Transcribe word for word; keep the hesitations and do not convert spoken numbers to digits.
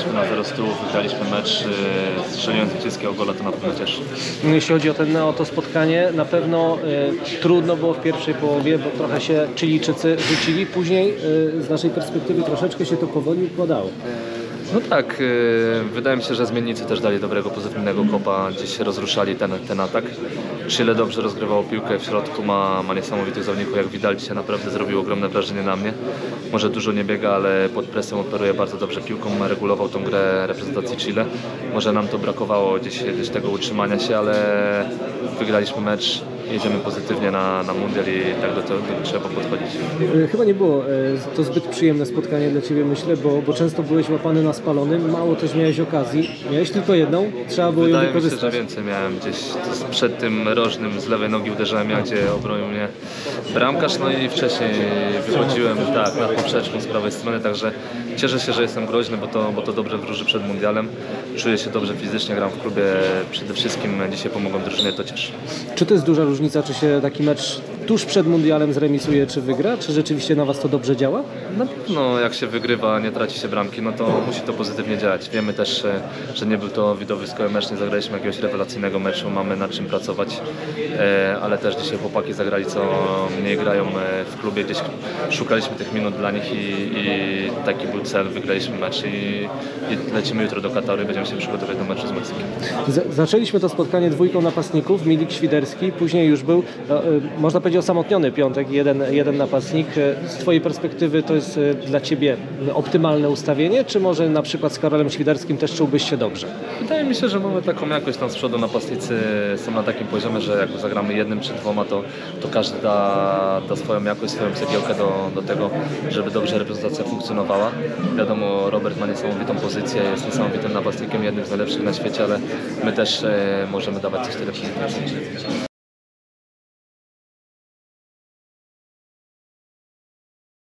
na zero z tyłu, wygraliśmy mecz, yy, strzeliłem zwycięskiego gola, to na pewno cieszy. Jeśli chodzi o, ten, o to spotkanie, na pewno y, trudno było w pierwszej połowie, bo trochę się Chilijczycy rzucili, później y, z naszej perspektywy troszeczkę się to powoli układało. No tak, yy, wydaje mi się, że zmiennicy też dali dobrego, pozytywnego kopa, gdzieś rozruszali ten, ten atak. Chile dobrze rozgrywało piłkę w środku, ma, ma niesamowitych zawodników, jak Vidal dzisiaj naprawdę zrobił ogromne wrażenie na mnie. Może dużo nie biega, ale pod presją operuje bardzo dobrze piłką, regulował tą grę reprezentacji Chile. Może nam to brakowało gdzieś, gdzieś tego utrzymania się, ale wygraliśmy mecz. Jedziemy pozytywnie na, na mundial i tak do tego trzeba podchodzić. Chyba nie było to zbyt przyjemne spotkanie dla Ciebie, myślę, bo, bo często byłeś łapany na spalonym, mało też miałeś okazji. Miałeś tylko jedną, trzeba było Wydaje ją wykorzystać. Wydaje mi się, że więcej miałem gdzieś przed tym rożnym z lewej nogi uderzałem ja, gdzie obronił mnie bramkarz, no i wcześniej wychodziłem tak, nad poprzeczką z prawej strony, także cieszę się, że jestem groźny, bo to, bo to dobrze wróży przed mundialem. Czuję się dobrze fizycznie, gram w klubie, przede wszystkim dzisiaj pomogłem drużynie, to cieszy. Czy to jest duża różnica, czy się taki mecz tuż przed mundialem zremisuje, czy wygra? Czy rzeczywiście na Was to dobrze działa? Na pewno jak się wygrywa, nie traci się bramki, no to musi to pozytywnie działać. Wiemy też, że nie był to widowiskowy mecz, nie zagraliśmy jakiegoś rewelacyjnego meczu, mamy nad czym pracować, ale też dzisiaj chłopaki zagrali, co mniej grają w klubie, gdzieś szukaliśmy tych minut dla nich i, i taki był cel, wygraliśmy mecz i, i lecimy jutro do Kataru i będziemy się przygotować do meczu z Meksykiem. Z zaczęliśmy to spotkanie dwójką napastników, Milik, Świderski, później już był, no, można powiedzieć, osamotniony piątek, jeden, jeden napastnik. Z Twojej perspektywy to jest dla Ciebie optymalne ustawienie, czy może na przykład z Karolem Świderskim też czułbyś się dobrze? Wydaje mi się, że mamy taką jakość tam z przodu, napastnicy są na takim poziomie, że jak zagramy jednym czy dwoma, to, to każdy da, da swoją jakość, swoją cegiełkę do, do tego, żeby dobrze reprezentacja funkcjonowała. Wiadomo, Robert ma niesamowitą pozycję, jest niesamowitym napastnikiem, jednym z najlepszych na świecie, ale my też e, możemy dawać coś tyle pozycji.